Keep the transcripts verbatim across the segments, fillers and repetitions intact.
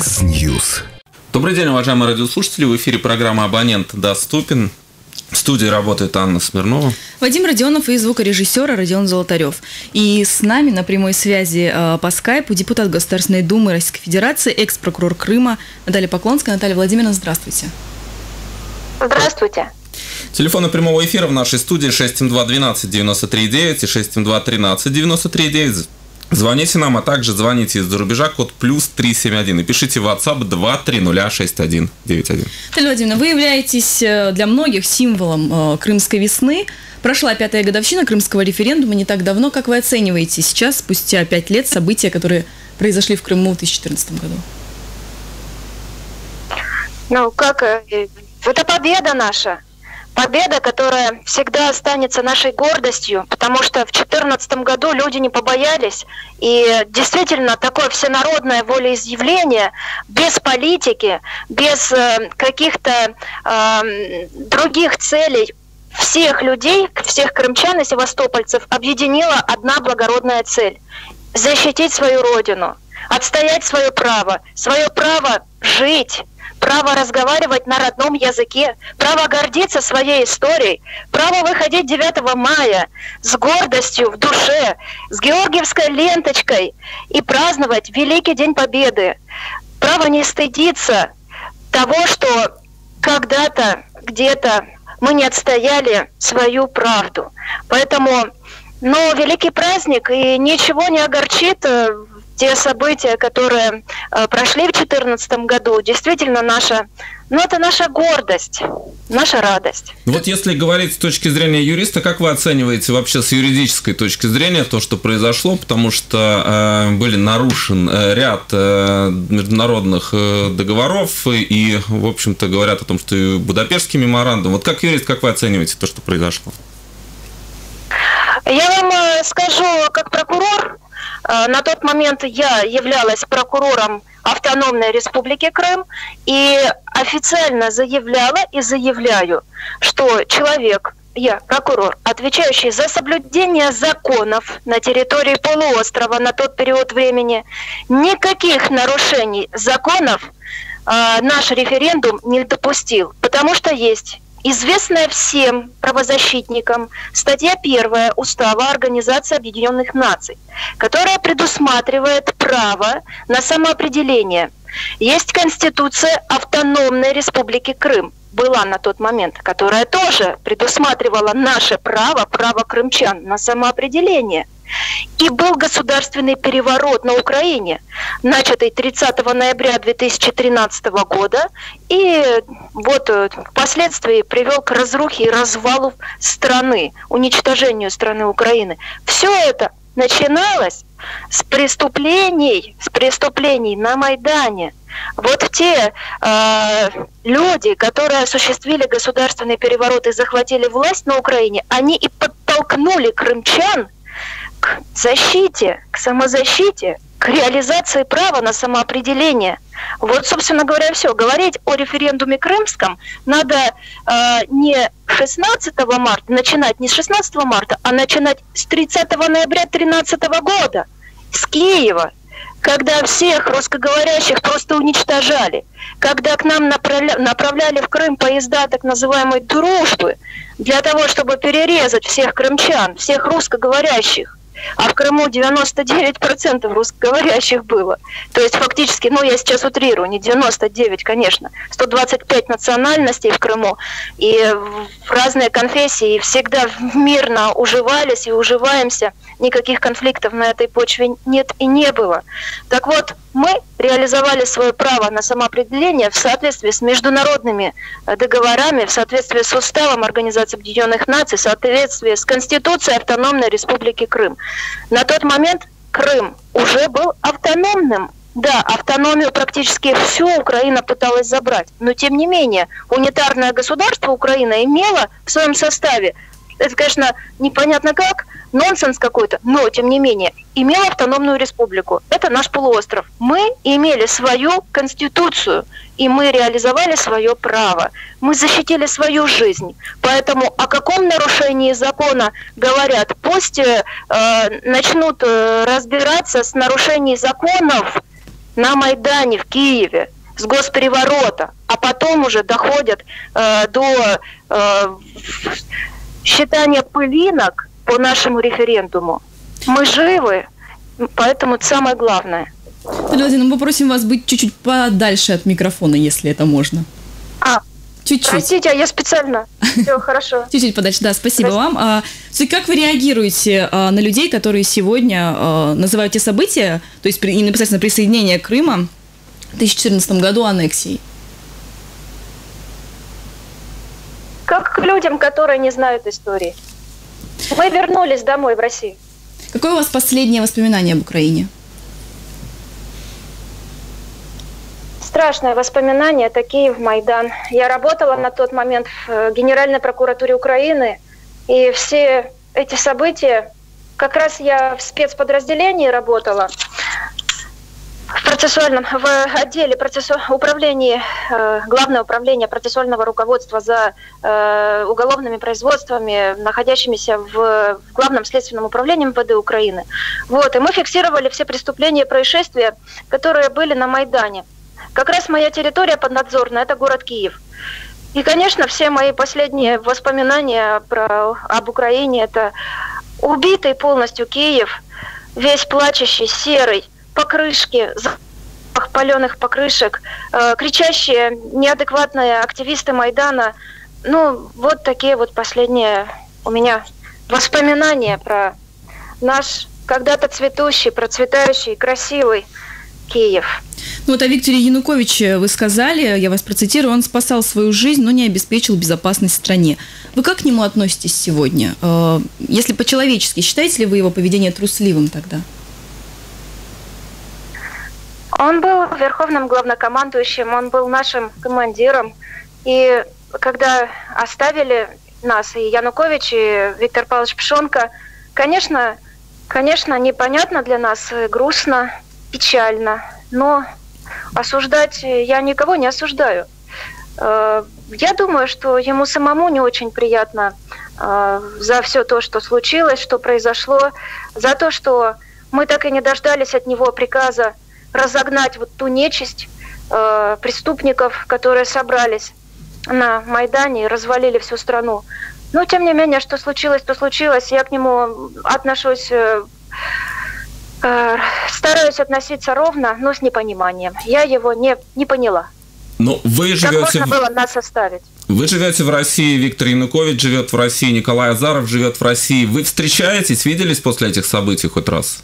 Яндекс.Ньюс. Добрый день, уважаемые радиослушатели. В эфире программа «Абонент доступен». В студии работает Анна Смирнова. Вадим Родионов и звукорежиссер Родион Золотарев. И с нами на прямой связи э, по скайпу депутат Государственной Думы Российской Федерации, экс-прокурор Крыма Наталья Поклонская. Наталья Владимировна, здравствуйте. Здравствуйте. Телефоны прямого эфира в нашей студии шесть семь два двенадцать девяносто три девять и шесть семь два тринадцать девяносто три девять. Звоните нам, а также звоните из-за рубежа, код плюс три семь один, и пишите в WhatsApp два три ноль шесть один девять один. Наталья Владимировна, вы являетесь для многих символом крымской весны. Прошла пятая годовщина крымского референдума не так давно. Как вы оцениваете сейчас, спустя пять лет, события, которые произошли в Крыму в две тысячи четырнадцатом году? Ну, как... Это победа наша. Победа, которая всегда останется нашей гордостью, потому что в две тысячи четырнадцатом году люди не побоялись, и действительно такое всенародное волеизъявление без политики, без э, каких-то э, других целей всех людей, всех крымчан и севастопольцев объединила одна благородная цель – защитить свою родину, отстоять свое право, свое право жить, право разговаривать на родном языке, право гордиться своей историей, право выходить девятого мая с гордостью в душе, с георгиевской ленточкой и праздновать Великий День Победы, право не стыдиться того, что когда-то, где-то мы не отстояли свою правду. Поэтому, ну, великий праздник, и ничего не огорчит те события, которые э, прошли в две тысячи четырнадцатом году, действительно наша, ну это наша гордость, наша радость. Вот если говорить с точки зрения юриста, как вы оцениваете вообще с юридической точки зрения то, что произошло, потому что э, были нарушен э, ряд э, международных э, договоров и, в общем-то, говорят о том, что и Будапештский меморандум. Вот как юрист, как вы оцениваете то, что произошло? Я вам э, скажу, как прокурор. На тот момент я являлась прокурором Автономной Республики Крым и официально заявляла и заявляю, что человек, я прокурор, отвечающий за соблюдение законов на территории полуострова на тот период времени, никаких нарушений законов э, наш референдум не допустил, потому что есть известная всем правозащитникам статья первая Устава Организации Объединенных Наций, которая предусматривает право на самоопределение. Есть Конституция Автономной Республики Крым, была на тот момент, которая тоже предусматривала наше право, право крымчан на самоопределение. И был государственный переворот на Украине, начатый тридцатого ноября две тысячи тринадцатого года, и вот впоследствии привел к разрухе и развалу страны, уничтожению страны Украины. Все это начиналось с преступлений, с преступлений на Майдане. Вот те э, люди, которые осуществили государственный переворот и захватили власть на Украине, они и подтолкнули крымчан к защите, к самозащите, к реализации права на самоопределение. Вот, собственно говоря, все. Говорить о референдуме крымском надо э, не шестнадцатого марта, начинать не с шестнадцатого марта, а начинать с тридцатого ноября две тысячи тринадцатого года, с Киева, когда всех русскоговорящих просто уничтожали, когда к нам направля... направляли в Крым поезда так называемой «дружбы» для того, чтобы перерезать всех крымчан, всех русскоговорящих. А в Крыму девяносто девять процентов русскоговорящих было. То есть фактически, ну я сейчас утрирую, не девяносто девять, конечно, сто двадцать пять национальностей в Крыму, и разные конфессии всегда мирно уживались и уживаемся. Никаких конфликтов на этой почве нет и не было. Так вот, мы реализовали свое право на самоопределение в соответствии с международными договорами, в соответствии с Уставом Организации Объединенных Наций, в соответствии с Конституцией Автономной Республики Крым. На тот момент Крым уже был автономным. Да, автономию практически всю Украина пыталась забрать, но тем не менее унитарное государство Украина имела в своем составе, это, конечно, непонятно как, нонсенс какой-то, но, тем не менее, имела автономную республику. Это наш полуостров. Мы имели свою конституцию, и мы реализовали свое право. Мы защитили свою жизнь. Поэтому о каком нарушении закона говорят? Пусть э, начнут э, разбираться с нарушением законов на Майдане в Киеве с госпереворота, а потом уже доходят э, до э, считания пылинок по нашему референдуму. Мы живы, поэтому это самое главное. Владимир, мы попросим вас быть чуть-чуть подальше от микрофона, если это можно. А, чуть-чуть. Простите, а я специально. Все хорошо. Чуть-чуть подальше, да, спасибо вам. А, как вы реагируете а, на людей, которые сегодня а, называют те события, то есть при, непосредственно присоединение Крыма в две тысячи четырнадцатом году аннексией? Как к людям, которые не знают истории. Мы вернулись домой в Россию. Какое у вас последнее воспоминание об Украине? Страшное воспоминание, это Киев, Майдан. Я работала на тот момент в Генеральной прокуратуре Украины, и все эти события, как раз я в спецподразделении работала, в процессуальном, в отделе процессу, управления, э, Главное управление процессуального руководства за э, уголовными производствами, находящимися в, в Главном следственном управлении эм вэ дэ Украины. Вот, и мы фиксировали все преступления и происшествия, которые были на Майдане. Как раз моя территория поднадзорная, это город Киев. И, конечно, все мои последние воспоминания про, об Украине, это убитый полностью Киев, весь плачущий, серый, покрышки, запах паленых покрышек, э, кричащие неадекватные активисты Майдана. Ну, вот такие вот последние у меня воспоминания про наш когда-то цветущий, процветающий, красивый Киев. Ну вот о Викторе Януковиче вы сказали, я вас процитирую, он спасал свою жизнь, но не обеспечил безопасность стране. Вы как к нему относитесь сегодня? Если по-человечески, считаете ли вы его поведение трусливым тогда? Он был верховным главнокомандующим, он был нашим командиром. И когда оставили нас, и Янукович, и Виктор Павлович Пшонка, конечно, конечно, непонятно для нас, грустно, печально, но осуждать я никого не осуждаю. Я думаю, что ему самому не очень приятно за все то, что случилось, что произошло, за то, что мы так и не дождались от него приказа разогнать вот ту нечисть преступников, которые собрались на Майдане и развалили всю страну. Но, тем не менее, что случилось, то случилось. Я к нему отношусь... Стараюсь относиться ровно, но с непониманием. Я его не, не поняла. Но вы живете... Как можно было нас оставить? Вы живете в России, Виктор Янукович живет в России, Николай Азаров живет в России. Вы встречаетесь, виделись после этих событий хоть раз?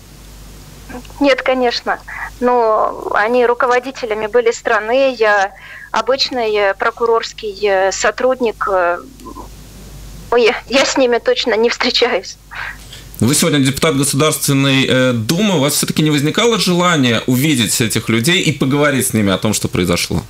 Нет, конечно. Но они руководителями были страны. Я обычный прокурорский сотрудник. Ой, я с ними точно не встречаюсь. Вы сегодня депутат Государственной Думы. У вас все-таки не возникало желания увидеть этих людей и поговорить с ними о том, что произошло?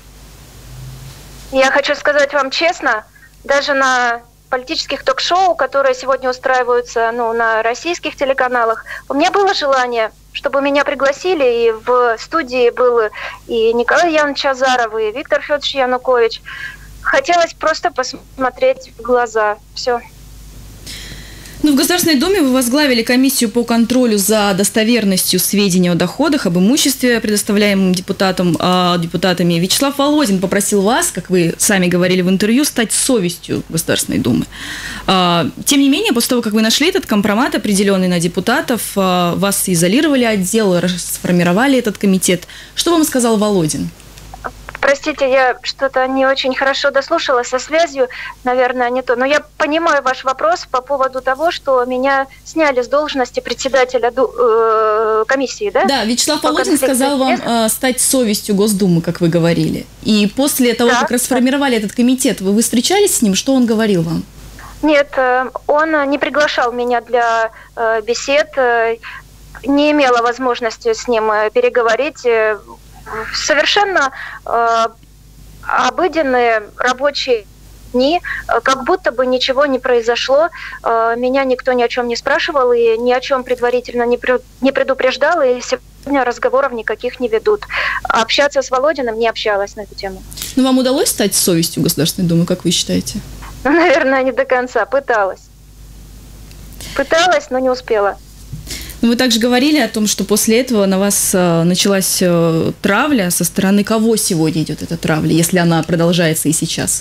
Я хочу сказать вам честно, даже на политических ток-шоу, которые сегодня устраиваются ну, на российских телеканалах, у меня было желание, чтобы меня пригласили, и в студии был и Николай Янович Азаров, и Виктор Федорович Янукович. Хотелось просто посмотреть в глаза. Все. Ну, в Государственной Думе вы возглавили комиссию по контролю за достоверностью сведений о доходах, об имуществе, предоставляемом депутатам, э, депутатами. Вячеслав Володин попросил вас, как вы сами говорили в интервью, стать совестью Государственной Думы. Э, тем не менее, после того, как вы нашли этот компромат, определенный на депутатов, э, вас изолировали отдел, сформировали этот комитет. Что вам сказал Володин? Простите, я что-то не очень хорошо дослушала со связью, наверное, не то. Но я понимаю ваш вопрос по поводу того, что меня сняли с должности председателя э, комиссии, да? Да, Вячеслав Володин сказал вам э, стать совестью Госдумы, как вы говорили. И после того, да, как расформировали да. этот комитет, вы, вы встречались с ним? Что он говорил вам? Нет, он не приглашал меня для э, бесед, не имела возможности с ним переговорить. Совершенно э, обыденные рабочие дни, как будто бы ничего не произошло. Э, меня никто ни о чем не спрашивал и ни о чем предварительно не, при, не предупреждал, и сегодня разговоров никаких не ведут. Общаться с Володиным не общалась на эту тему. Но вам удалось стать совестью Государственной Думы, как вы считаете? Ну, наверное, не до конца. Пыталась. Пыталась, но не успела. Вы также говорили о том, что после этого на вас началась травля. Со стороны кого сегодня идет эта травля, если она продолжается и сейчас?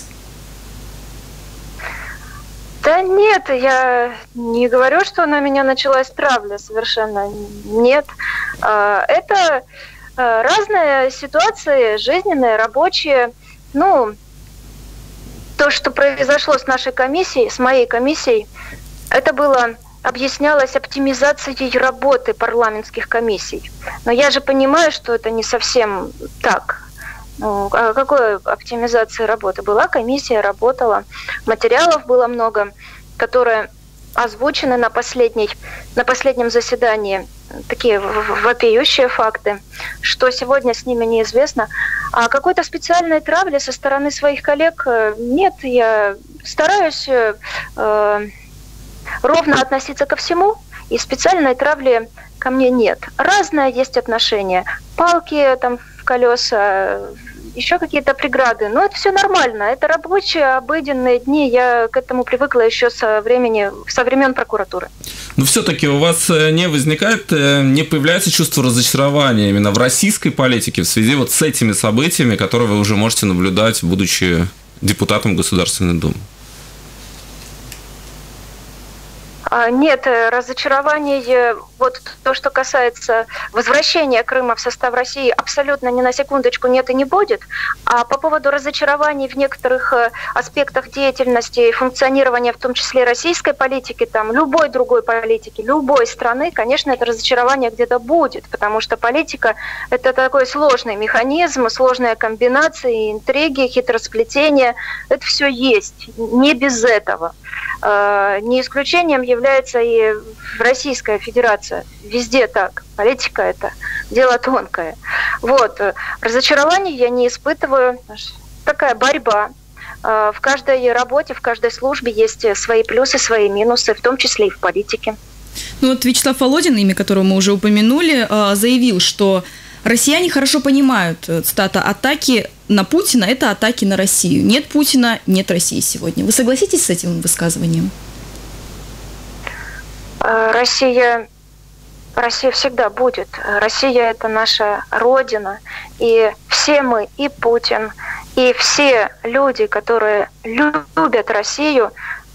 Да нет, я не говорю, что на меня началась травля, совершенно нет. Это разные ситуации, жизненные, рабочие. Ну, то, что произошло с нашей комиссией, с моей комиссией, это было... объяснялось оптимизацией работы парламентских комиссий. Но я же понимаю, что это не совсем так. Ну, о какой оптимизации работы? Была комиссия, работала, материалов было много, которые озвучены на, последней, на последнем заседании. Такие вопиющие факты, что сегодня с ними неизвестно. А какой-то специальной травли со стороны своих коллег нет. Я стараюсь... Э, ровно относиться ко всему, и специальной травли ко мне нет. Разное есть отношение. Палки там в колеса, еще какие-то преграды. Но это все нормально. Это рабочие, обыденные дни. Я к этому привыкла еще со времени, со времен прокуратуры. Но все-таки у вас не возникает, не появляется чувство разочарования именно в российской политике в связи вот с этими событиями, которые вы уже можете наблюдать, будучи депутатом Государственной Думы? Нет, разочарований, вот то, что касается возвращения Крыма в состав России, абсолютно ни на секундочку нет и не будет. А по поводу разочарований в некоторых аспектах деятельности и функционирования, в том числе российской политики, там, любой другой политики, любой страны, конечно, это разочарование где-то будет, потому что политика – это такой сложный механизм, сложная комбинация, интриги, хитросплетения. Это все есть, не без этого. Не исключением является и Российская Федерация. Везде так. Политика – это дело тонкое. Вот. Разочарований я не испытываю. Такая борьба. В каждой работе, в каждой службе есть свои плюсы, свои минусы, в том числе и в политике. Ну вот Вячеслав Володин, имя которого мы уже упомянули, заявил, что россияне хорошо понимают, цитата, атаки на Путина – это атаки на Россию. Нет Путина, нет России сегодня. Вы согласитесь с этим высказыванием? Россия, Россия всегда будет. Россия – это наша родина. И все мы, и Путин, и все люди, которые любят Россию,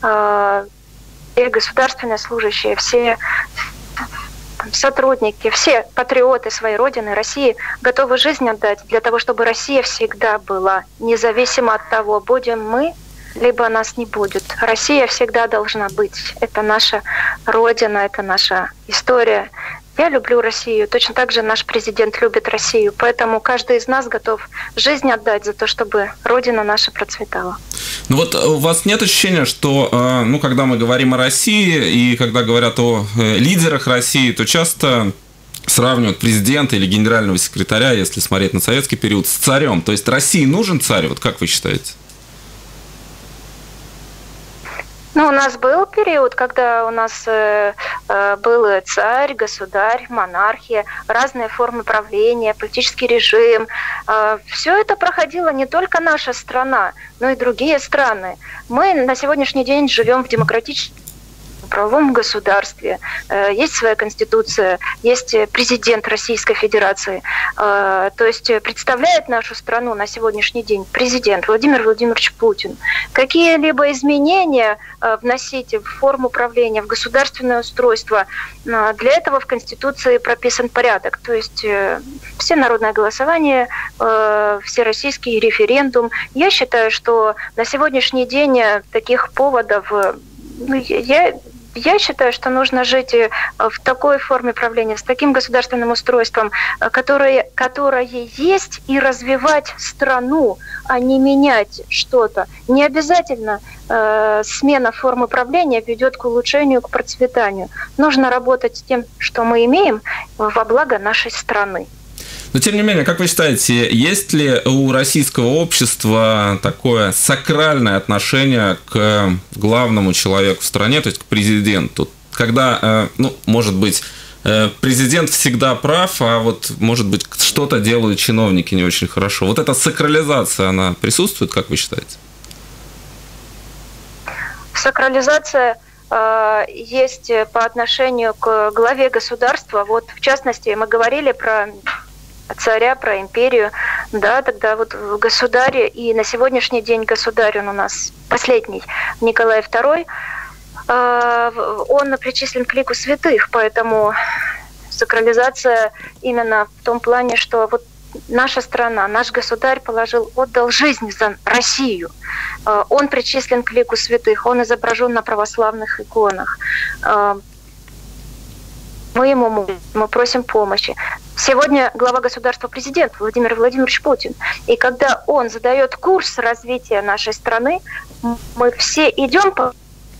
и государственные служащие, все сотрудники, все патриоты своей родины, России, готовы жизнь отдать для того, чтобы Россия всегда была, независимо от того, будем мы, либо нас не будет. Россия всегда должна быть. Это наша родина, это наша история. Я люблю Россию. Точно так же наш президент любит Россию. Поэтому каждый из нас готов жизнь отдать за то, чтобы родина наша процветала. Ну вот у вас нет ощущения, что, ну, когда мы говорим о России и когда говорят о лидерах России, то часто сравнивают президента или генерального секретаря, если смотреть на советский период, с царем. То есть России нужен царь? Вот как вы считаете? Ну, у нас был период, когда у нас э, э, был царь, государь, монархия, разные формы правления, политический режим. Э, все это проходила не только наша страна, но и другие страны. Мы на сегодняшний день живем в демократическом правовом государстве. Есть своя конституция, есть президент Российской Федерации. То есть представляет нашу страну на сегодняшний день президент Владимир Владимирович Путин. Какие-либо изменения вносить в форму правления, в государственное устройство, для этого в Конституции прописан порядок. То есть всенародное голосование, всероссийский референдум. Я считаю, что на сегодняшний день таких поводов... Я, я считаю, что нужно жить в такой форме правления, с таким государственным устройством, которое, которое есть, и развивать страну, а не менять что-то. Не обязательно э, смена формы правления ведет к улучшению, к процветанию. Нужно работать с тем, что мы имеем, во благо нашей страны. Но, тем не менее, как вы считаете, есть ли у российского общества такое сакральное отношение к главному человеку в стране, то есть к президенту? Когда, ну, может быть, президент всегда прав, а вот, может быть, что-то делают чиновники не очень хорошо. Вот эта сакрализация, она присутствует, как вы считаете? Сакрализация есть по отношению к главе государства. Вот, в частности, мы говорили про царя, про империю, да, тогда вот в государе, и на сегодняшний день государь, он у нас последний, Николай второй, он причислен к лику святых, поэтому сакрализация именно в том плане, что вот наша страна, наш государь положил, отдал жизнь за Россию. Он причислен к лику святых, он изображен на православных иконах. Мы ему молим, мы просим помощи. Сегодня глава государства президент Владимир Владимирович Путин. И когда он задает курс развития нашей страны, мы все идем по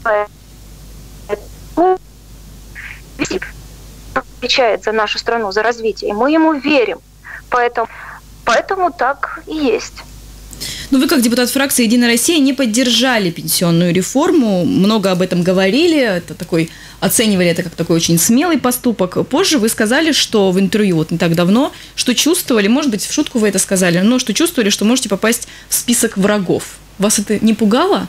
отвечает за нашу страну, за развитие. И мы ему верим. Поэтому, поэтому так и есть. Но вы, как депутат фракции «Единая Россия», не поддержали пенсионную реформу, много об этом говорили, это такой, оценивали это как такой очень смелый поступок. Позже вы сказали, что в интервью, вот не так давно, что чувствовали, может быть, в шутку вы это сказали, но что чувствовали, что можете попасть в список врагов. Вас это не пугало?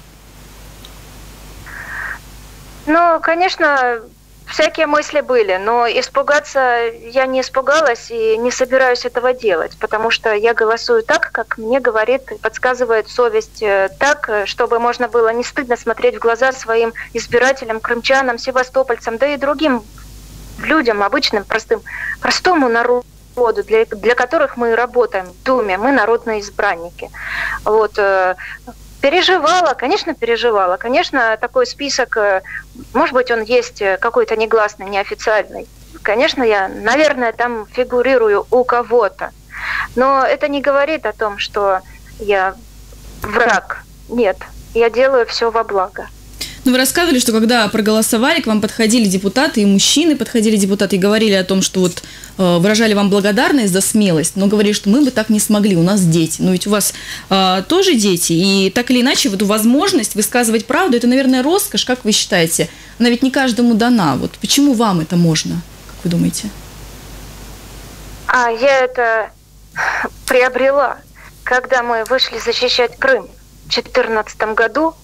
Ну, конечно, всякие мысли были, но испугаться я не испугалась и не собираюсь этого делать, потому что я голосую так, как мне говорит и подсказывает совесть, так, чтобы можно было не стыдно смотреть в глаза своим избирателям, крымчанам, севастопольцам, да и другим людям, обычным, простым, простому народу, для, для которых мы работаем в Думе, мы народные избранники. Вот. Переживала, конечно, переживала. Конечно, такой список, может быть, он есть какой-то негласный, неофициальный. Конечно, я, наверное, там фигурирую у кого-то. Но это не говорит о том, что я враг. Нет, я делаю все во благо. Ну, вы рассказывали, что когда проголосовали, к вам подходили депутаты, и мужчины подходили депутаты, и говорили о том, что вот э, выражали вам благодарность за смелость, но говорили, что мы бы так не смогли, у нас дети. Но ведь у вас э, тоже дети, и так или иначе в эту возможность высказывать правду, это, наверное, роскошь, как вы считаете? Она ведь не каждому дана. Вот почему вам это можно, как вы думаете? А я это приобрела, когда мы вышли защищать Крым в две тысячи четырнадцатом году.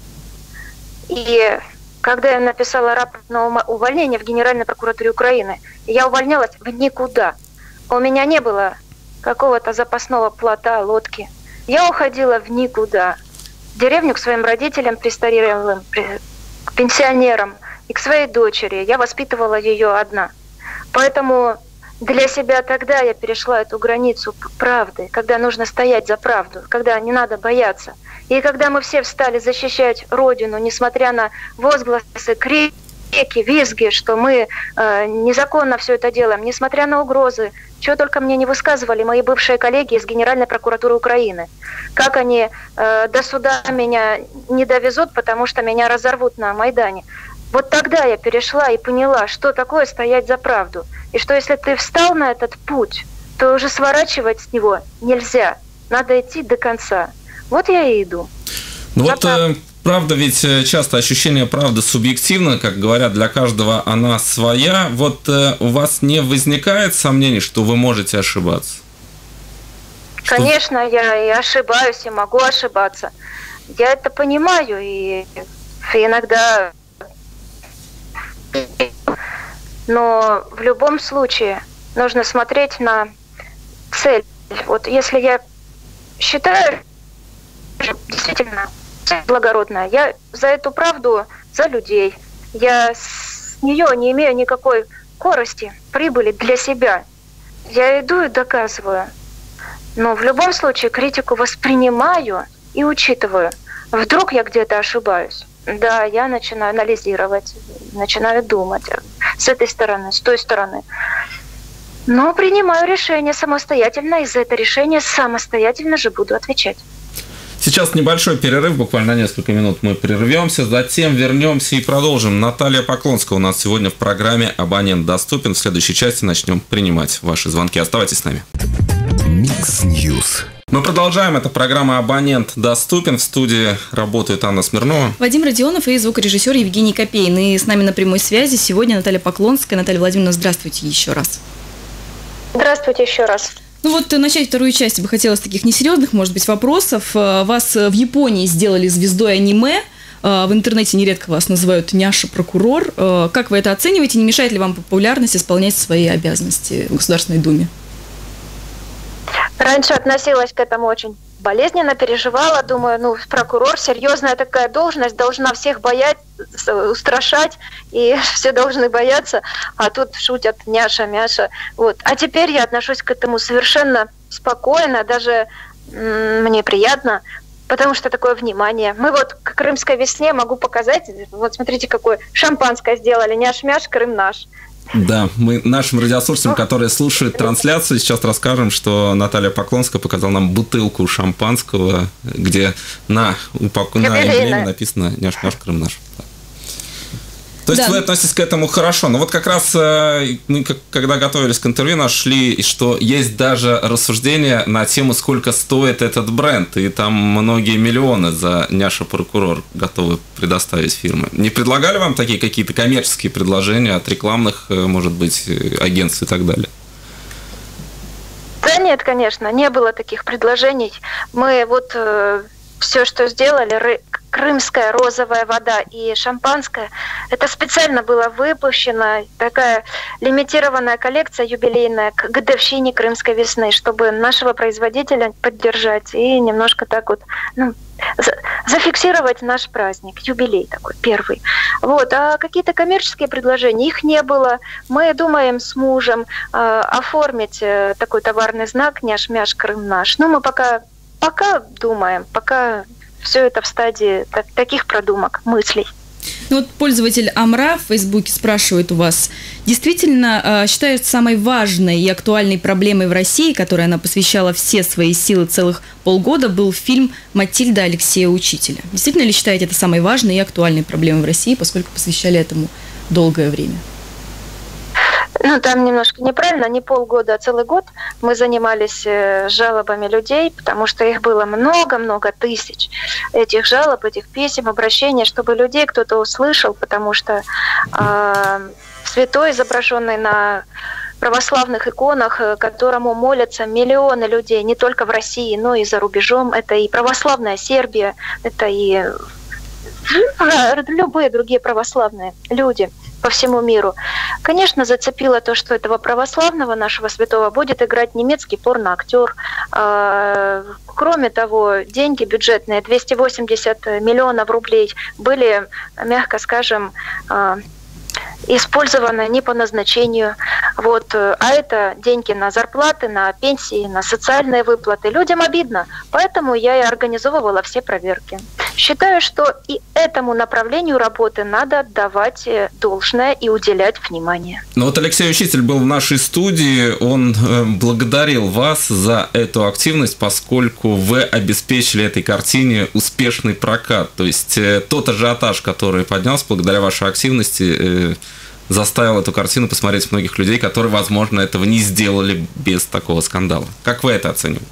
И когда я написала рапорт на увольнение в Генеральной прокуратуре Украины, я увольнялась в никуда. У меня не было какого-то запасного плота, лодки. Я уходила в никуда. В деревню к своим родителям престарелым, к пенсионерам и к своей дочери. Я воспитывала ее одна. Поэтому для себя тогда я перешла эту границу правды, когда нужно стоять за правду, когда не надо бояться. И когда мы все встали защищать Родину, несмотря на возгласы, крики, визги, что мы э, незаконно все это делаем, несмотря на угрозы, чего только мне не высказывали мои бывшие коллеги из Генеральной прокуратуры Украины. Как они э, до суда меня не довезут, потому что меня разорвут на Майдане. Вот тогда я перешла и поняла, что такое стоять за правду. И что если ты встал на этот путь, то уже сворачивать с него нельзя. Надо идти до конца. Вот я и иду. Ну вот, э, правда, ведь часто ощущение правды субъективно, как говорят, для каждого она своя. Вот э, у вас не возникает сомнений, что вы можете ошибаться? Конечно, что... я и ошибаюсь, и могу ошибаться. Я это понимаю, и иногда... Но в любом случае нужно смотреть на цель. Вот если я считаю, действительно благородная, я за эту правду, за людей, я с нее не имею никакой корысти, прибыли для себя. Я иду и доказываю. Но в любом случае критику воспринимаю и учитываю. Вдруг я где-то ошибаюсь. Да, я начинаю анализировать, начинаю думать с этой стороны, с той стороны. Но принимаю решение самостоятельно, и за это решение самостоятельно же буду отвечать. Сейчас небольшой перерыв, буквально на несколько минут мы прервемся, затем вернемся и продолжим. Наталья Поклонская у нас сегодня в программе «Абонент доступен». В следующей части начнем принимать ваши звонки. Оставайтесь с нами. Микс Ньюс. Мы продолжаем. Это программа «Абонент доступен». В студии работает Анна Смирнова, Вадим Родионов и звукорежиссер Евгений Копейн. И с нами на прямой связи сегодня Наталья Поклонская. Наталья Владимировна, здравствуйте еще раз. Здравствуйте еще раз. Ну вот начать вторую часть бы хотелось таких несерьезных, может быть, вопросов. Вас в Японии сделали звездой аниме. В интернете нередко вас называют няша-прокурор. Как вы это оцениваете? Не мешает ли вам популярность исполнять свои обязанности в Государственной Думе? Раньше относилась к этому очень болезненно, переживала, думаю, ну, прокурор, серьезная такая должность, должна всех боять, устрашать, и все должны бояться, а тут шутят няша, мяша. Вот. А теперь я отношусь к этому совершенно спокойно, даже м- мне приятно, потому что такое внимание. Мы вот к крымской весне могу показать, вот смотрите, какое шампанское сделали, няш-мяш, Крым наш. Да, мы нашим радиослушателям, которые слушают трансляцию, сейчас расскажем, что Наталья Поклонская показала нам бутылку шампанского, где на, упак... на эмблеме написано «Няш-мяш, Крым наш». То есть да. Вы относитесь к этому хорошо. Но вот как раз мы, когда готовились к интервью, нашли, что есть даже рассуждения на тему, сколько стоит этот бренд. И там многие миллионы за няша-прокурор готовы предоставить фирмы. Не предлагали вам такие какие-то коммерческие предложения от рекламных, может быть, агентств и так далее? Да нет, конечно, не было таких предложений. Мы вот э, все, что сделали, крымская розовая вода и шампанское, это специально было выпущено, такая лимитированная коллекция юбилейная к годовщине крымской весны, чтобы нашего производителя поддержать и немножко так вот, ну, зафиксировать наш праздник, юбилей такой первый. Вот. А какие-то коммерческие предложения, их не было. Мы думаем с мужем э, оформить э, такой товарный знак «Няш-мяш, Крым наш». Но мы пока, пока думаем, пока все это в стадии так, таких продумок, мыслей. Ну вот пользователь Амра в Фейсбуке спрашивает у вас, действительно э, считает самой важной и актуальной проблемой в России, которой она посвящала все свои силы целых полгода, был фильм «Матильда» Алексея Учителя. Действительно ли считаете это самой важной и актуальной проблемой в России, поскольку посвящали этому долгое время? Ну, там немножко неправильно, не полгода, а целый год мы занимались жалобами людей, потому что их было много-много тысяч, этих жалоб, этих писем, обращений, чтобы людей кто-то услышал, потому что э, святой, изображенный на православных иконах, которому молятся миллионы людей, не только в России, но и за рубежом, это и православная Сербия, это и любые другие православные люди по всему миру. Конечно, зацепило то, что этого православного нашего святого будет играть немецкий порноактер. Кроме того, деньги бюджетные, двести восемьдесят миллионов рублей, были, мягко скажем, использованы не по назначению. Вот. А это деньги на зарплаты, на пенсии, на социальные выплаты. Людям обидно. Поэтому я и организовывала все проверки. Считаю, что и этому направлению работы надо отдавать должное и уделять внимание. Ну вот Алексей Учитель был в нашей студии. Он благодарил вас за эту активность, поскольку вы обеспечили этой картине успешный прокат. То есть тот ажиотаж, который поднялся благодаря вашей активности, заставил эту картину посмотреть многих людей, которые, возможно, этого не сделали без такого скандала. Как вы это оцениваете?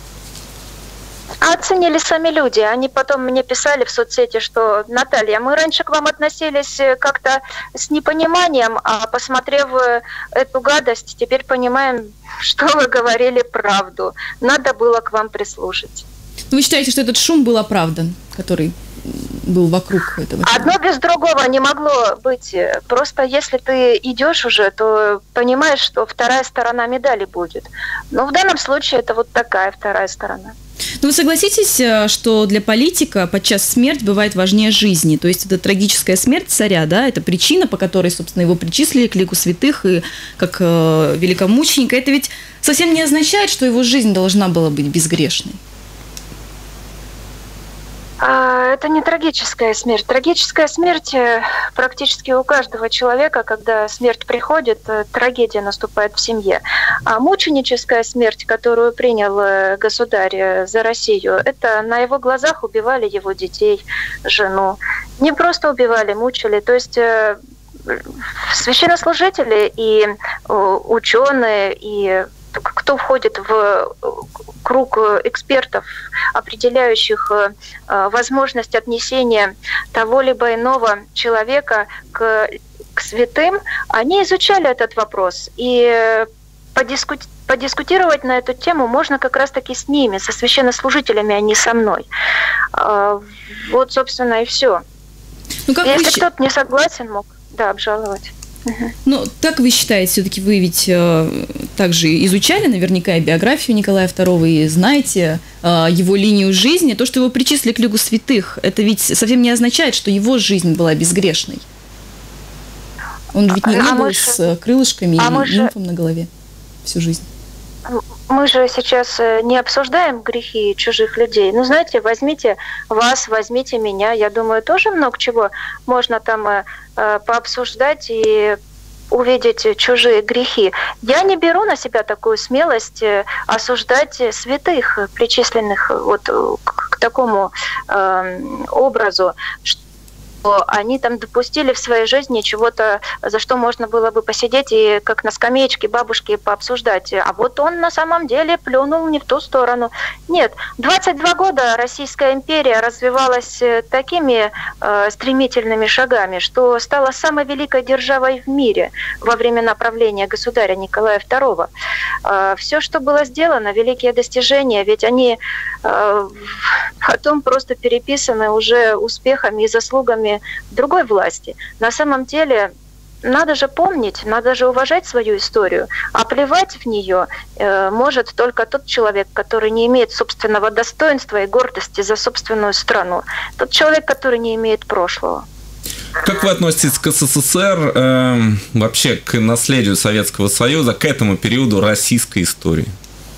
Оценили сами люди. Они потом мне писали в соцсети, что Наталья, мы раньше к вам относились как-то с непониманием, а посмотрев эту гадость, теперь понимаем, что вы говорили правду. Надо было к вам прислушаться. Вы считаете, что этот шум был оправдан, который был вокруг этого? Одно без другого не могло быть. Просто если ты идешь уже, то понимаешь, что вторая сторона медали будет. Но в данном случае это вот такая вторая сторона. Но вы согласитесь, что для политика подчас смерть бывает важнее жизни? То есть это трагическая смерть царя, да, это причина, по которой, собственно, его причислили к лику святых и как э, великомученика. Это ведь совсем не означает, что его жизнь должна была быть безгрешной. Это не трагическая смерть. Трагическая смерть практически у каждого человека, когда смерть приходит, трагедия наступает в семье. А мученическая смерть, которую принял государь за Россию, это на его глазах убивали его детей, жену. Не просто убивали, мучили. То есть священнослужители и ученые, и кто входит в круг экспертов, определяющих возможность отнесения того либо иного человека к, к святым, они изучали этот вопрос. И подискути, подискутировать на эту тему можно как раз-таки с ними, со священнослужителями, а не со мной. Вот, собственно, и все. Ну, как Если вы... кто-то не согласен, мог, да, обжаловать. Ну, как вы считаете, все-таки вы ведь э, также изучали наверняка и биографию Николая второго, и знаете э, его линию жизни. То, что его причислили к лику святых, это ведь совсем не означает, что его жизнь была безгрешной. Он ведь не, не а был же... с крылышками а и же... нимфом на голове всю жизнь. Мы же сейчас не обсуждаем грехи чужих людей. Ну, знаете, возьмите вас, возьмите меня. Я думаю, тоже много чего можно там э, пообсуждать и увидеть чужие грехи. Я не беру на себя такую смелость осуждать святых, причисленных вот к такому э, образу, что они там допустили в своей жизни чего-то, за что можно было бы посидеть и как на скамеечке бабушки пообсуждать. А вот он на самом деле плюнул не в ту сторону. Нет, двадцать два года Российская империя развивалась такими э, стремительными шагами, что стала самой великой державой в мире во времена правления государя Николая второго. Э, все, что было сделано, великие достижения, ведь они э, потом просто переписаны уже успехами и заслугами другой власти. На самом деле, надо же помнить, надо же уважать свою историю, а плевать в нее э, может только тот человек, который не имеет собственного достоинства и гордости за собственную страну. Тот человек, который не имеет прошлого. Как вы относитесь к СССР, э, вообще к наследию Советского Союза, к этому периоду российской истории?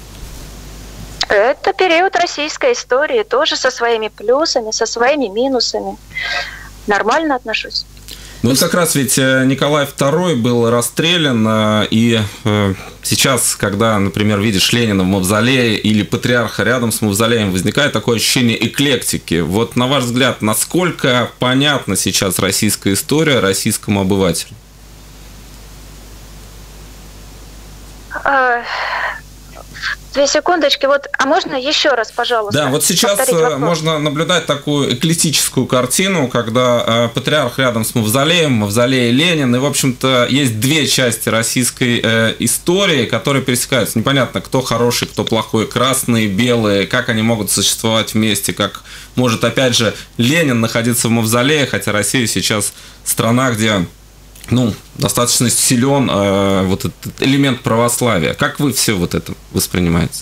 Это период российской истории, тоже со своими плюсами, со своими минусами. Нормально отношусь. Ну, как раз ведь Николай второй был расстрелян, и сейчас, когда, например, видишь Ленина в мавзолее или патриарха рядом с мавзолеем, возникает такое ощущение эклектики. Вот, на ваш взгляд, насколько понятна сейчас российская история российскому обывателю? Две секундочки, вот, а можно еще раз, пожалуйста? Да, вот сейчас можно наблюдать такую эклектическую картину, когда э, патриарх рядом с мавзолеем, мавзолей Ленин, и, в общем-то, есть две части российской э, истории, которые пересекаются. Непонятно, кто хороший, кто плохой, красные, белые, как они могут существовать вместе, как может, опять же, Ленин находиться в мавзолее, хотя Россия сейчас страна, где... ну, достаточно силен э, вот этот элемент православия. Как вы все вот это воспринимаете?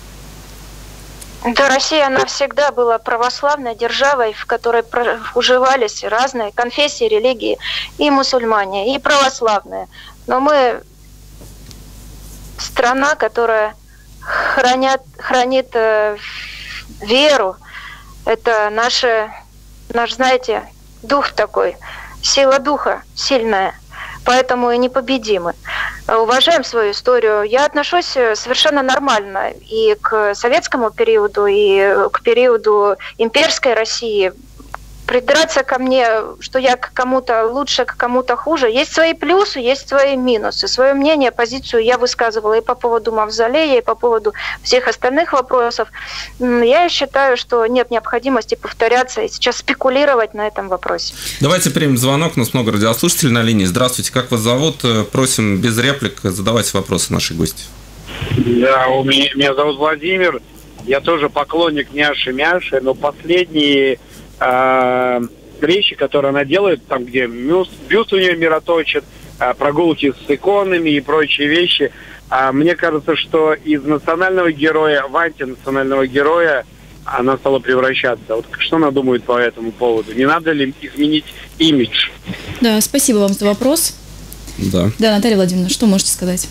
Да, Россия, она всегда была православной державой, в которой уживались разные конфессии, религии, и мусульмане, и православные. Но мы страна, которая хранят, хранит э, веру. Это наше, наш, знаете, дух такой. Сила духа сильная, поэтому и непобедимы. Уважаем свою историю. Я отношусь совершенно нормально и к советскому периоду, и к периоду имперской России. Придраться ко мне, что я к кому-то лучше, к кому-то хуже. Есть свои плюсы, есть свои минусы. Свое мнение, позицию я высказывала и по поводу мавзолея, и по поводу всех остальных вопросов. Я считаю, что нет необходимости повторяться и сейчас спекулировать на этом вопросе. Давайте примем звонок. У нас много радиослушателей на линии. Здравствуйте, как вас зовут? Просим без реплик задавать вопросы нашей гости. Да, у меня, меня зовут Владимир. Я тоже поклонник Няши-Мяши, но последние... вещи, которые она делает, там, где бюст, бюст у нее мироточит, прогулки с иконами и прочие вещи. Мне кажется, что из национального героя в антинационального героя она стала превращаться. Вот что она думает по этому поводу? Не надо ли изменить имидж? Да, спасибо вам за вопрос. Да. Да, Наталья Владимировна, что можете сказать?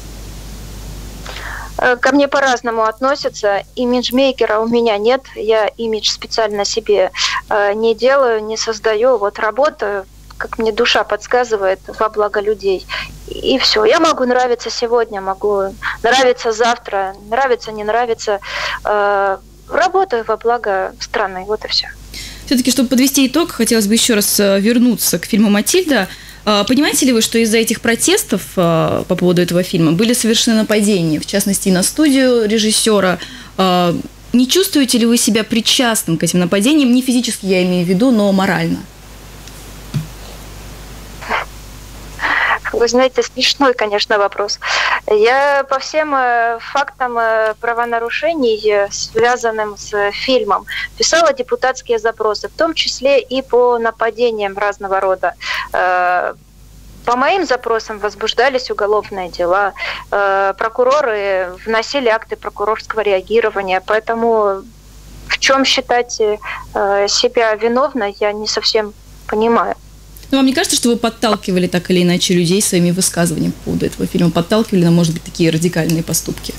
Ко мне по-разному относятся. Имиджмейкера у меня нет. Я имидж специально себе э, не делаю, не создаю. Вот работаю, как мне душа подсказывает, во благо людей. И, и все. Я могу нравиться сегодня, могу нравиться завтра, нравится, не нравится. Э, работаю во благо страны. Вот и все. Все-таки, чтобы подвести итог, хотелось бы еще раз вернуться к фильму «Матильда». Понимаете ли вы, что из-за этих протестов по поводу этого фильма были совершены нападения, в частности, и на студию режиссера? Не чувствуете ли вы себя причастным к этим нападениям? Не физически я имею в виду, но морально. Вы знаете, смешной, конечно, вопрос. Я по всем фактам правонарушений, связанным с фильмом, писала депутатские запросы, в том числе и по нападениям разного рода. По моим запросам возбуждались уголовные дела, прокуроры вносили акты прокурорского реагирования, поэтому в чем считать себя виновной, я не совсем понимаю. Но вам не кажется, что вы подталкивали так или иначе людей своими высказываниями по поводу этого фильма? Подталкивали на, может быть, такие радикальные поступки?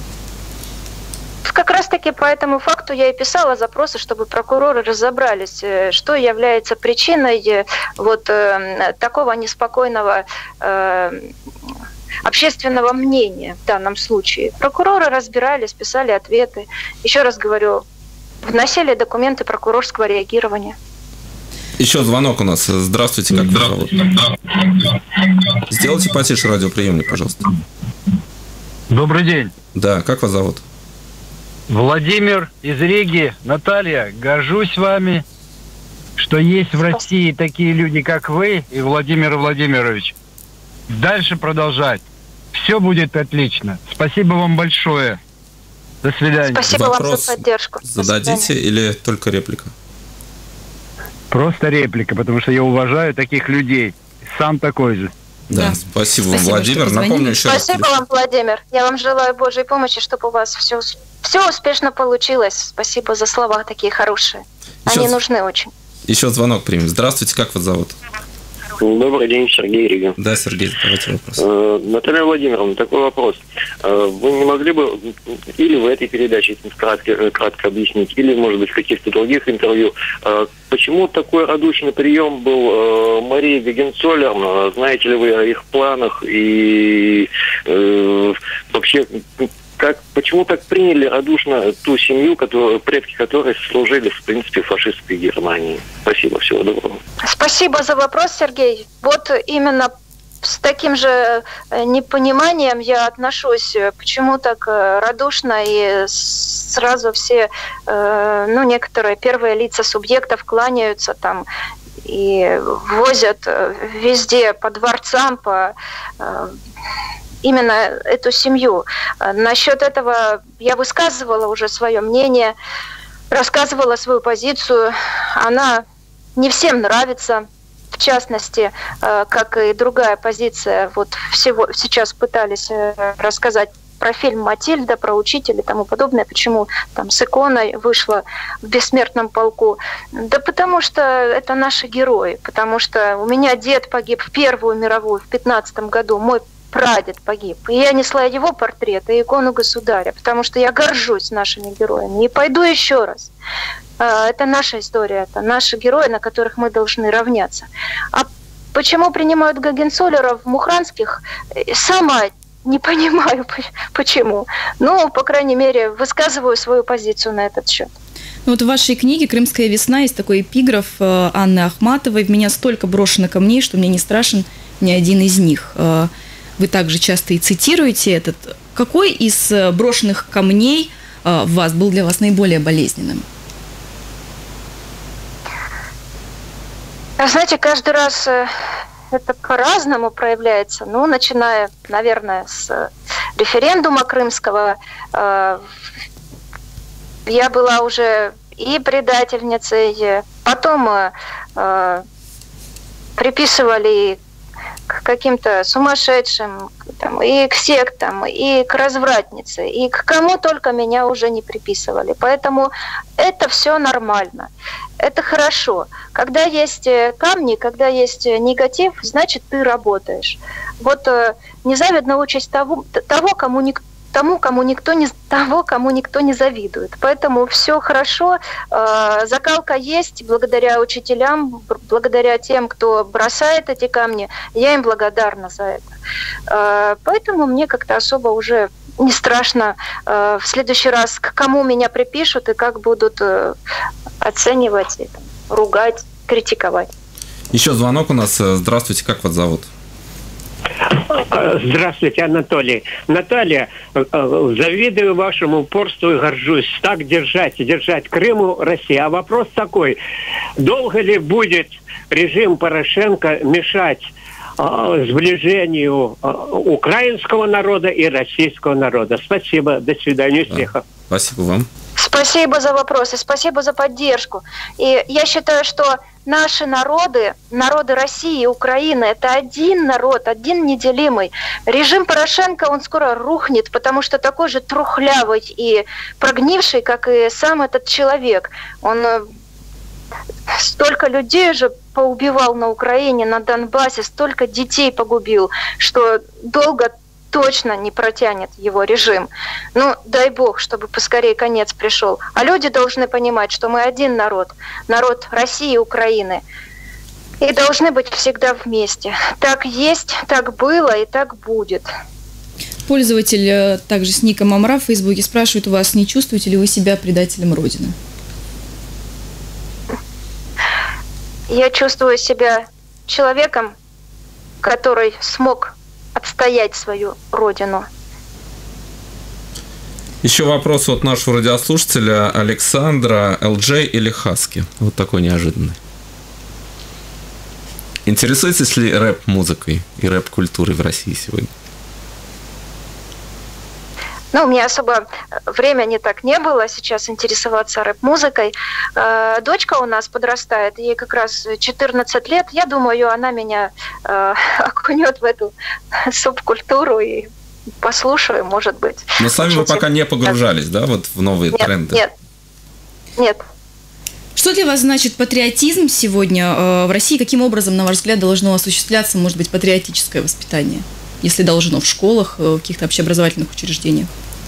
Как раз-таки по этому факту я и писала запросы, чтобы прокуроры разобрались, что является причиной вот э, такого неспокойного э, общественного мнения в данном случае. Прокуроры разбирались, писали ответы. Еще раз говорю, вносили документы прокурорского реагирования. Еще звонок у нас. Здравствуйте, как вас зовут? Сделайте потише радиоприемник, пожалуйста. Добрый день. Да, как вас зовут? Владимир из Риги. Наталья, горжусь вами, что есть в России такие люди, как вы и Владимир Владимирович. Дальше продолжать. Все будет отлично. Спасибо вам большое. До свидания. Спасибо Вопрос вам за поддержку. зададите или только реплика? Просто реплика, потому что я уважаю таких людей. Сам такой же. Да, Да. спасибо вам, Спасибо, Владимир. что Напомню позвонили. еще раз. Спасибо вам, Владимир. Я вам желаю Божьей помощи, чтобы у вас все, все успешно получилось. Спасибо за слова такие хорошие. Еще Они с- нужны очень. Еще звонок примем. Здравствуйте, как вас зовут? Добрый день, Сергей Рига. Да, Сергей, давайте вопрос. Э, Наталья Владимировна, такой вопрос. Э, Вы не могли бы или в этой передаче кратко, кратко объяснить, или, может быть, в каких-то других интервью, э, почему такой радушный прием был э, Марии Гогенцоллерн? Знаете ли вы о их планах и э, вообще... Как, почему так приняли радушно ту семью, которую, предки которой служили, в принципе, в фашистской Германии? Спасибо, всего доброго. Спасибо за вопрос, Сергей. Вот именно с таким же непониманием я отношусь, почему так радушно и сразу все, ну, некоторые первые лица субъектов кланяются там и возят везде по дворцам, по... именно эту семью. Насчет этого я высказывала уже свое мнение, рассказывала свою позицию. Она не всем нравится, в частности, как и другая позиция. Вот всего сейчас пытались рассказать про фильм «Матильда», про учителя и тому подобное, почему там с иконой вышла в «Бессмертном полку». Да потому что это наши герои, потому что у меня дед погиб в Первую мировую в пятнадцатом году, мой прадед погиб. И я несла его портрет и икону государя, потому что я горжусь нашими героями. И пойду еще раз. Это наша история, это наши герои, на которых мы должны равняться. А почему принимают Гогенцоллеров мухранских, сама не понимаю, почему. Ну, по крайней мере, высказываю свою позицию на этот счет. Ну, вот в вашей книге «Крымская весна» есть такой эпиграф Анны Ахматовой: «В меня столько брошено камней, что мне не страшен ни один из них». Вы также часто и цитируете этот. Какой из брошенных камней в вас был для вас наиболее болезненным? Знаете, каждый раз это по-разному проявляется. Ну, начиная, наверное, с референдума крымского. Я была уже и предательницей, потом приписывали к каким-то сумасшедшим, там, и к сектам, и к развратнице, и к кому только меня уже не приписывали. Поэтому это все нормально, это хорошо. Когда есть камни, когда есть негатив, значит, ты работаешь. Вот незавидна участь того, того кому никто тому, кому никто не того, кому никто не завидует. Поэтому все хорошо, э, закалка есть благодаря учителям, благодаря тем, кто бросает эти камни. Я им благодарна за это. Э, поэтому мне как-то особо уже не страшно э, в следующий раз, к кому меня припишут и как будут э, оценивать, и, там, ругать, критиковать. Еще звонок у нас. Здравствуйте, как вас зовут? Здравствуйте, Анатолий. Наталья, завидую вашему упорству и горжусь. Так держать и держать Крыму, России. А вопрос такой. Долго ли будет режим Порошенко мешать э, сближению э, украинского народа и российского народа. Спасибо. До свидания. Успехов. Да. Спасибо вам. Спасибо за вопросы, спасибо за поддержку. И я считаю, что наши народы, народы России и Украины, это один народ, один неделимый. Режим Порошенко, он скоро рухнет, потому что такой же трухлявый и прогнивший, как и сам этот человек. Он столько людей же поубивал на Украине, на Донбассе, столько детей погубил, что долго точно не протянет его режим. Ну, дай бог, чтобы поскорее конец пришел. А люди должны понимать, что мы один народ, народ России и Украины, и должны быть всегда вместе. Так есть, так было и так будет. Пользователь также с ником Амра в Фейсбуке спрашивает у вас, не чувствуете ли вы себя предателем Родины? Я чувствую себя человеком, который смог отстоять свою родину. Еще вопрос от нашего радиослушателя Александра: эл джей или Хаски? Вот такой неожиданный. Интересуетесь ли рэп-музыкой и рэп-культурой в России сегодня? Ну, у меня особо времени так не было сейчас интересоваться рэп-музыкой. Э, дочка у нас подрастает, ей как раз четырнадцать лет. Я думаю, она меня э, окунет в эту субкультуру и послушаю, может быть. Но сами вы пока не погружались, да, вот в новые нет, тренды? Нет, нет. Что для вас значит патриотизм сегодня э, в России? Каким образом, на ваш взгляд, должно осуществляться, может быть, патриотическое воспитание? Если должно, в школах, в каких-то общеобразовательных учреждениях?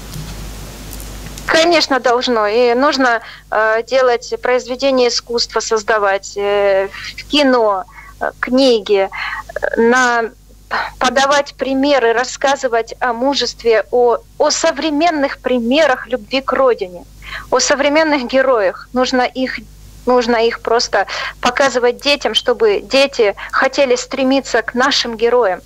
Конечно, должно. И нужно э, делать произведения искусства, создавать, э, кино, э, книги, э, на, подавать примеры, рассказывать о мужестве, о, о современных примерах любви к родине, о современных героях. Нужно их Нужно их просто показывать детям, чтобы дети хотели стремиться к нашим героям,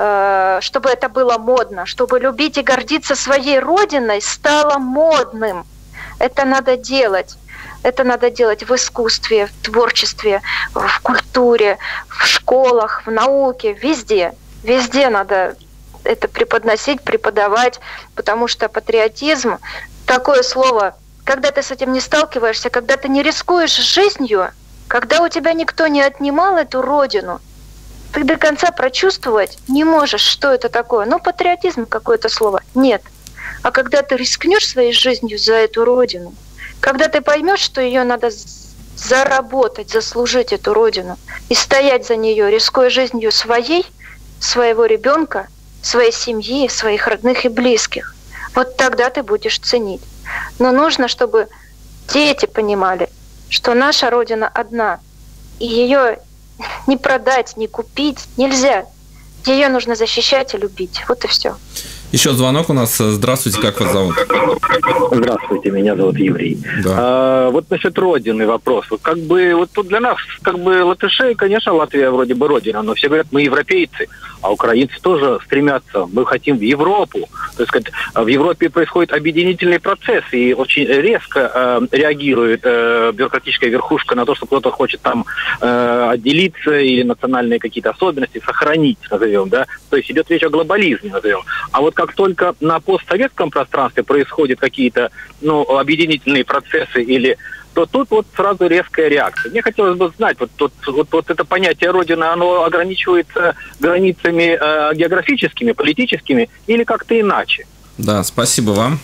чтобы это было модно, чтобы любить и гордиться своей родиной стало модным. Это надо делать. Это надо делать в искусстве, в творчестве, в культуре, в школах, в науке, везде. Везде надо это преподносить, преподавать, потому что патриотизм – такое слово. Когда ты с этим не сталкиваешься, когда ты не рискуешь жизнью, когда у тебя никто не отнимал эту родину, ты до конца прочувствовать не можешь, что это такое. Ну, патриотизм какое-то слово. Нет. А когда ты рискнешь своей жизнью за эту родину, когда ты поймешь, что ее надо заработать, заслужить эту родину и стоять за нее, рискуя жизнью своей, своего ребенка, своей семьи, своих родных и близких, вот тогда ты будешь ценить. Но нужно, чтобы дети понимали, что наша Родина одна, и ее не продать, не купить нельзя. Ее нужно защищать и любить. Вот и все. Еще звонок у нас. Здравствуйте, как вас зовут? Здравствуйте, меня зовут Еврей. Да. А, вот насчет Родины вопрос. Вот как бы вот тут для нас, как бы латышей, конечно, Латвия вроде бы Родина, но все говорят, мы европейцы, а украинцы тоже стремятся, мы хотим в Европу. То есть, сказать, в Европе происходит объединительный процесс, и очень резко э, реагирует э, бюрократическая верхушка на то, что кто-то хочет там э, отделиться или национальные какие-то особенности сохранить, назовем, да. То есть идет речь о глобализме, назовем. А вот как только на постсоветском пространстве происходят какие-то, ну, объединительные процессы или то тут вот сразу резкая реакция. Мне хотелось бы знать, вот, вот, вот, вот это понятие Родина, оно ограничивается границами э, географическими, политическими или как-то иначе? Да, спасибо вам.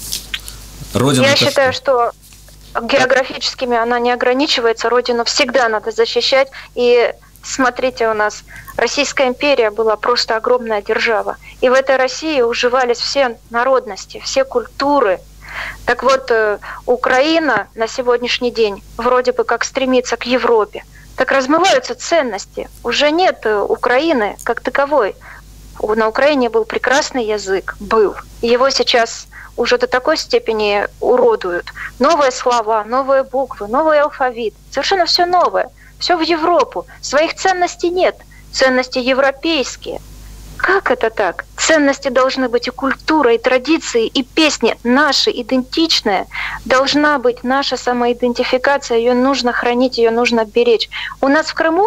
Родина. Я считаю, что географическими она не ограничивается. Родину всегда надо защищать. И смотрите, у нас Российская империя была просто огромная держава. И в этой России уживались все народности, все культуры. Так вот, Украина на сегодняшний день вроде бы как стремится к Европе. Так размываются ценности. Уже нет Украины как таковой. На Украине был прекрасный язык, был. Его сейчас уже до такой степени уродуют. Новые слова, новые буквы, новый алфавит. Совершенно все новое. Все в Европу. Своих ценностей нет. Ценности европейские. Как это так? Ценности должны быть и культура, и традиции, и песни наши, идентичные. Должна быть наша самоидентификация, ее нужно хранить, ее нужно беречь. У нас в Крыму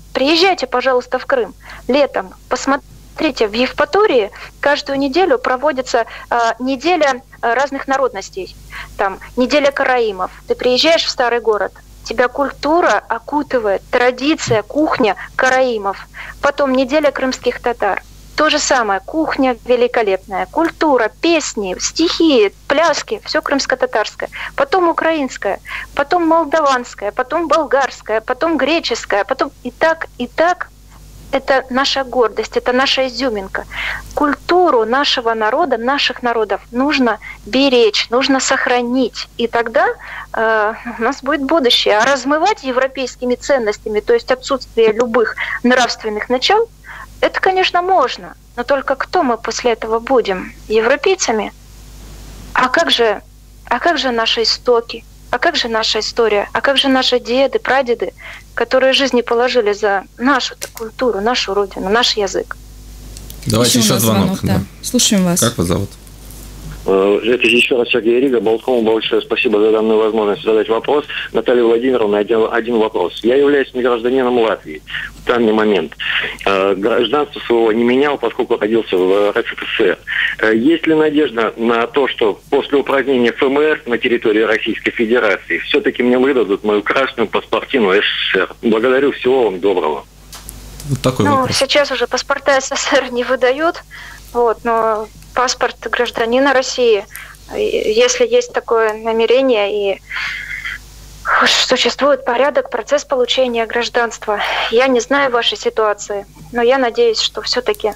Приезжайте, пожалуйста, в Крым летом, посмотрите, в Евпатории каждую неделю проводится э, неделя разных народностей. Там неделя караимов. Ты приезжаешь в старый город, тебя культура окутывает, традиция, кухня караимов. Потом неделя крымских татар. То же самое, кухня великолепная, культура, песни, стихи, пляски, все крымско-татарское. Потом украинское, потом молдаванское, потом болгарское, потом греческое, потом и так, и так. Это наша гордость, это наша изюминка. Культуру нашего народа, наших народов нужно беречь, нужно сохранить. И тогда э, у нас будет будущее. А размывать европейскими ценностями, то есть отсутствие любых нравственных начал, это, конечно, можно. Но только кто мы после этого будем? Европейцами? А как же, а как же наши истоки? А как же наша история? А как же наши деды, прадеды, которые жизни положили за нашу культуру, нашу родину, наш язык? Давайте еще, еще звонок. звонок да. Да. Слушаем вас. Как вас зовут? Это еще раз Сергей Рига. Болткому большое спасибо за данную возможность задать вопрос. Наталья Владимировна, один, один вопрос. Я являюсь гражданином Латвии в данный момент. Гражданство своего не менял, поскольку родился в РСФСР. Есть ли надежда на то, что после упразднения ФМР на территории Российской Федерации все-таки мне выдадут мою красную паспортину СССР? Благодарю, всего вам доброго. Вот такой ну, вопрос. Сейчас уже паспорта СССР не выдают, вот, но паспорт гражданина России, если есть такое намерение и существует порядок, процесс получения гражданства. Я не знаю вашей ситуации, но я надеюсь, что все-таки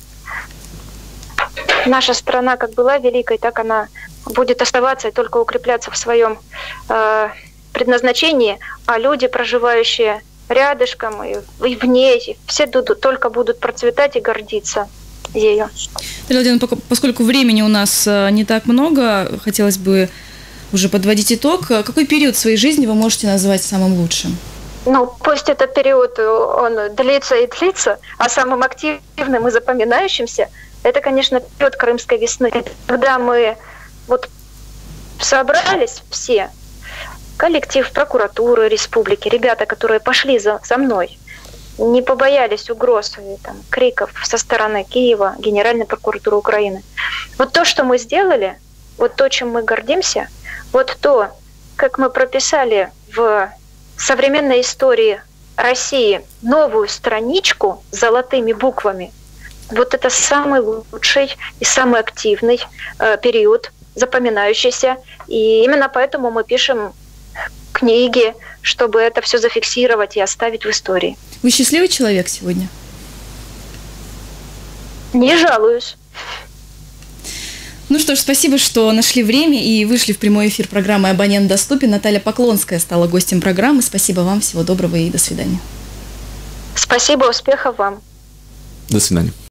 наша страна как была великой, так она будет оставаться и только укрепляться в своем э, предназначении, а люди, проживающие рядышком и, и в ней, все будут, только будут процветать и гордиться ею. Поскольку времени у нас не так много, хотелось бы уже подводить итог. Какой период своей жизни вы можете назвать самым лучшим? Ну, пусть этот период, он длится и длится, а самым активным и запоминающимся, это, конечно, период Крымской весны. Когда мы вот собрались все, коллектив прокуратуры республики, ребята, которые пошли за, за мной, не побоялись угроз и там, криков со стороны Киева, Генеральной прокуратуры Украины. Вот то, что мы сделали, вот то, чем мы гордимся, вот то, как мы прописали в современной истории России новую страничку с золотыми буквами, вот это самый лучший и самый активный э, период, запоминающийся. И именно поэтому мы пишем книги, чтобы это все зафиксировать и оставить в истории. Вы счастливый человек сегодня? Не жалуюсь. Ну что ж, спасибо, что нашли время и вышли в прямой эфир программы «Абонент доступен». Наталья Поклонская стала гостем программы. Спасибо вам, всего доброго и до свидания. Спасибо, успехов вам. До свидания.